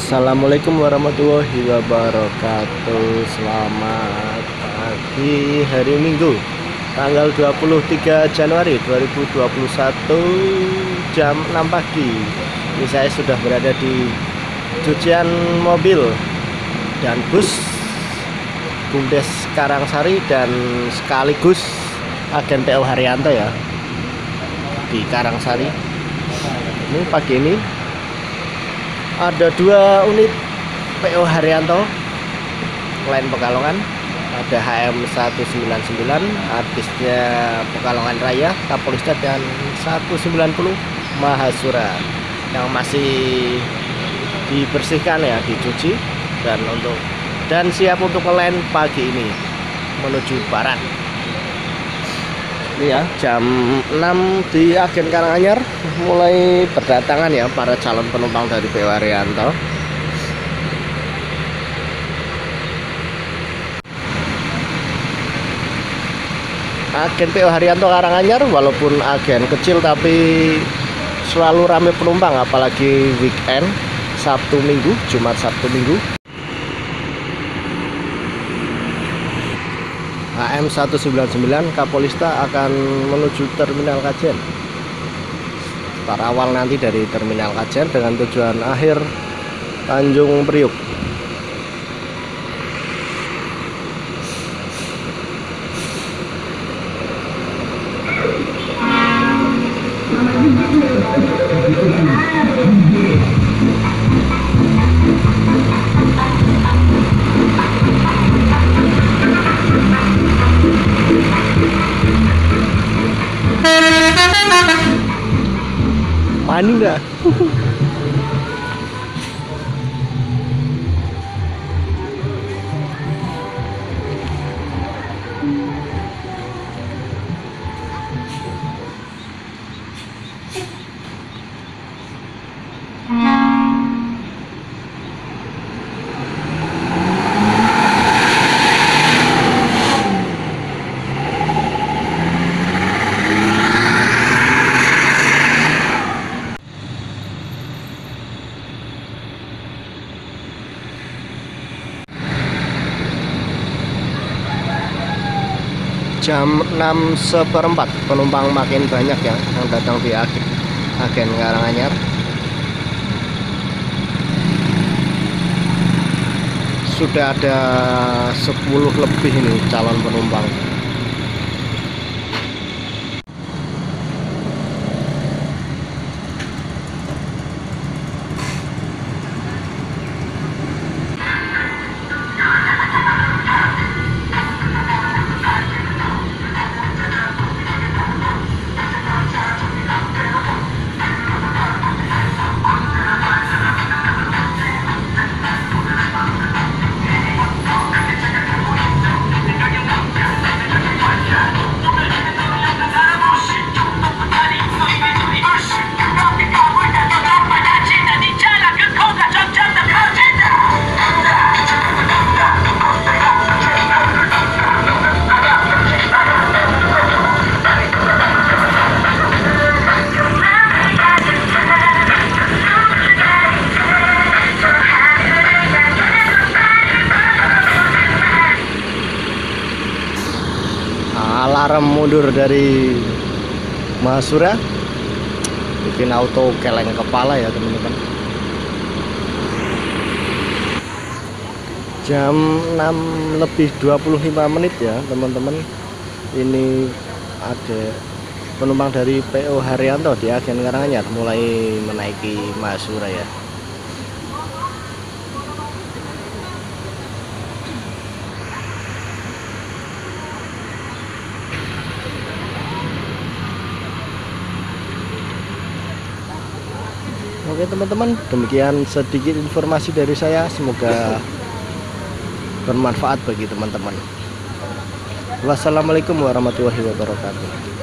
Assalamualaikum warahmatullahi wabarakatuh. Selamat pagi hari Minggu tanggal 23 Januari 2021 jam 6 pagi. Ini saya sudah berada di cucian mobil dan bus Bumdes Karangsari dan sekaligus agen PO Haryanto ya di Karangsari. Ini pagi ini ada 2 unit PO Haryanto lain Pekalongan, ada HM 199 artisnya Pekalongan Raya Kapolista dan 190 Mahasura yang masih dibersihkan ya, dicuci dan siap untuk ngelend pagi ini menuju barat. Ini ya jam 6 di agen Karanganyar mulai berdatangan ya para calon penumpang dari PO Haryanto. Agen PO Haryanto Karanganyar walaupun agen kecil tapi selalu ramai penumpang, apalagi weekend Sabtu Minggu, Jumat Sabtu Minggu. HM 199 Kapolista akan menuju Terminal Kajen. Start awal nanti dari Terminal Kajen dengan tujuan akhir Tanjung Priuk. Panik dah. Jam 6:15 penumpang makin banyak ya yang datang di agen Karanganyar. Sudah ada 10 lebih ini calon penumpang. Alarm mundur dari Mahasura bikin auto keleng kepala ya teman-teman. Jam 6:25 ya teman-teman. Ini ada penumpang dari PO Haryanto di agen Karanganyar mulai menaiki Mahasura ya. Oke teman-teman, demikian sedikit informasi dari saya, semoga bermanfaat bagi teman-teman. Wassalamualaikum warahmatullahi wabarakatuh.